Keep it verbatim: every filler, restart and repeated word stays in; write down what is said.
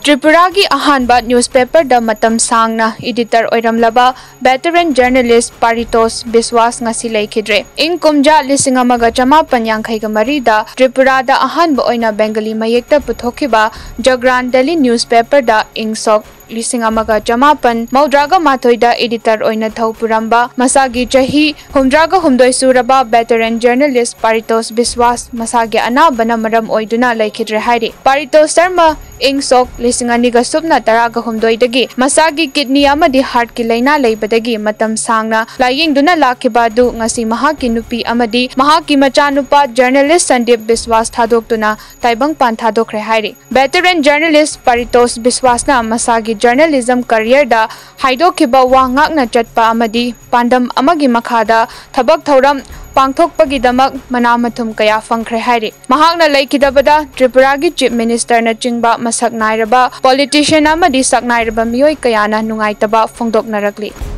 Tripura की अहानबा newspaper द मतम सांगना एडिटर ओइरमलबा veteran journalist Paritosh Biswas ngasi Leikhidre इन कुमजा लिसिंग अमगा चमापन यांखैगा मरीदा त्रिपुरा द अहानबा ओइना बेंगली मयेक्ता पुथोखिबा जगरान डेली न्यूज़पेपर द इंगसोक लिसिंग अमगा चमापन मौद्रागा माथोइदा एडिटर ओइना थौ पुरंबा मसागी चही हुमद्रागा हुमदोइ सुरबा वेटरन जर्नलिस्ट पारितोष बिस्वास मसागे अनाबना मरम ओइदुना Leikhidre हाइरे पारितोष शर्मा इंगसोक लिसिंग अनिगा सुबना तरागा हुमदोइदगी मसागी किडनी अमदी हार्ट की लैना लेबदगी मतम सांगना लायिंगदुना लाखिबादु ngasi महाकी नुपी अमदी महाकी मचानुपा जर्नलिस्ट संदीप बिस्वास थादोक्तुना ताइबंग पान थादोखरे हाइरे वेटरन जर्नलिस्ट पारितोष बिस्वासना मसागी जर्नलिज्म करियर दा हाइदोखिबा वांगाकना चटपा अमदी पांडम अमगी मखादा थबक थौरम पांगथोकपगिदमक मनामथुम कया फंखरे हाइरे महाकना लेखिदबदा त्रिपुरा की चीफ मिनिस्टर न चिंगबा मसक नाइरबा पॉलिटिशियन अमदी सक नाइरबा मियोय कयाना नुंगाइतबा फोंदोकनरकली।